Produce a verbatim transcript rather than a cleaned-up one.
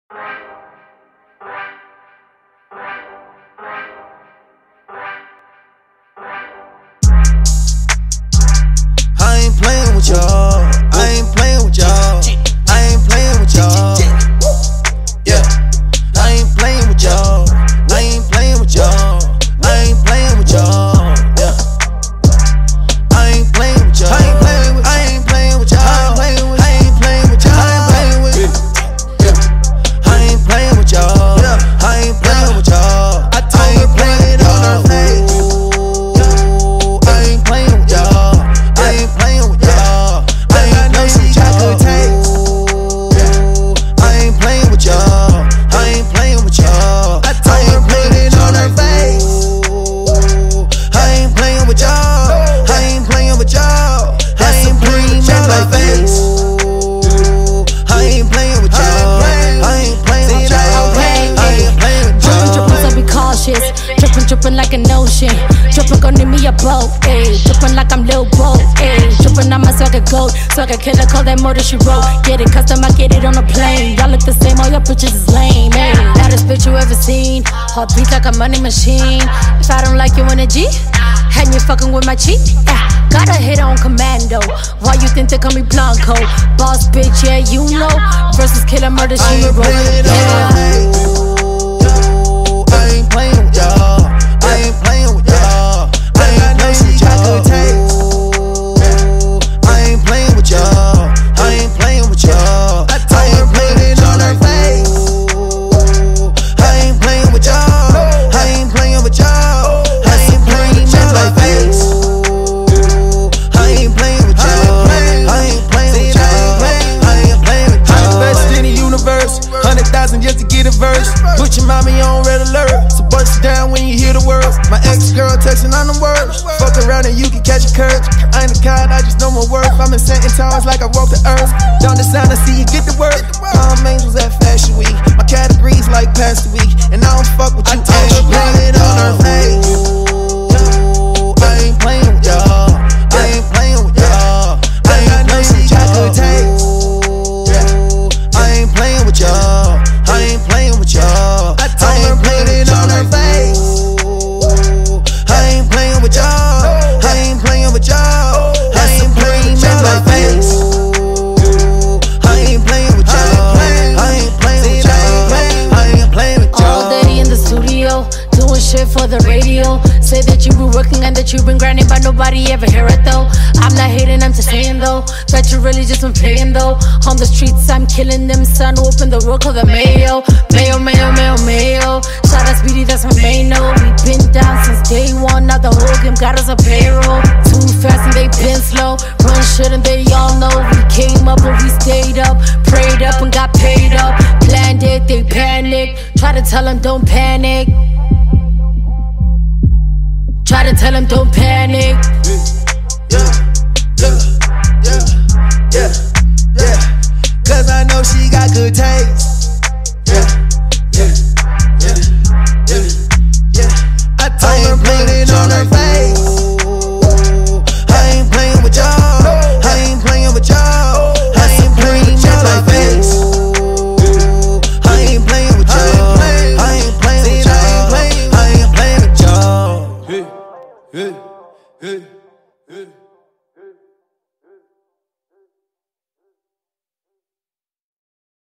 I ain't playing with y'all. I ain't playing with y'all. I ain't playing with y'all. Yeah. I ain't playing with y'all. I ain't playing with y'all. I ain't playing with y'all. Yeah. I ain't playing with y'all. I ain't playing with. I ain't playing with y'all. I ain't playing with. I ain't playing with y'all. I ain't playing with. Yeah. I ain't playing with y'all. Yeah. I ain't playing with y'all. I ain't playing it on her face. I ain't playing with y'all. I ain't playing with y'all. I ain't know she got good taste. I ain't playing with y'all. I ain't playing with y'all. I ain't playing it on her face. I ain't playing with y'all. I ain't playing with y'all. I ain't playing with y'all like face. I ain't playing with y'all. I ain't playing with y'all. I ain't playing with y'all. Drippin', so be cautious. Drippin', drippin' like an ocean. Drippin', gon' need me a boat, ayy. Drippin' like I'm Lil Bo, ayy. Drippin' I'm a swagger goat. Swagger killer, call that motor she wrote. Get it custom, I get it on a plane. Y'all look the same, all your bitches is lame, ayy. Baddest bitch you ever seen. Heartbeat like a money machine. If I don't like you in a G, and you fucking with my cheek, yeah. Got a hit on commando. Why you think they call me Blanco? Boss bitch, yeah, you know. Versus killer, murder, she wrote. Yeah. I ain't playing with y'all. I ain't playing with y'all. I ain't playing with y'all. I ain't playing with y'all. I ain't playing with y'all. I ain't playing it on her face. I ain't playing with y'all. I ain't playing with y'all. I ain't playing with y'all like face. I ain't playing with y'all. I ain't playing with y'all. I ain't playing with y'all. I'm the best in the universe. Hundred thousand just to get a verse. Put your mommy on red alert. So bust it down when you hear the words. My ex-girl texting on them words. Fuck around and you can catch a curve. I ain't a kind, I just know my worth. I'm in Saint Towers like I walk the earth. Don't decide, I see you get the work. Palm Angels at Fashion Week. My categories like Pastor Week. And I don't fuck with you. I ain't playing it on her face. I ain't playing with y'all. I ain't playing with y'all. I ain't playing with y'all. I ain't playing with y'all. I ain't playing with y'all. I ain't playing it on her face. I ain't playing with y'all. I ain't playing with y'all. I ain't playing with y'all like face. I ain't playing with y'all. I ain't playing with y'all. I ain't playing with y'all. All day in the studio, doing shit for the radio. Say that you been working and that you been grinding, but nobody ever hear it though. I'm not hating, I'm just saying though that you really just been playing though. On the streets, I'm killing them, son. Open the world, call the mayo. Mayo, mayo, mayo, mayo. Shout out Speedy, that's my main note. We been down since day one, now the whole game got us a payroll. Too fast and they been slow. Run shit and they all know. We came up and we stayed up. Prayed up and got paid up. Planned it, they panicked. Try to tell them don't panic. Try to tell them don't panic. Yeah, yeah, yeah, yeah, yeah. Cause I know she got good taste.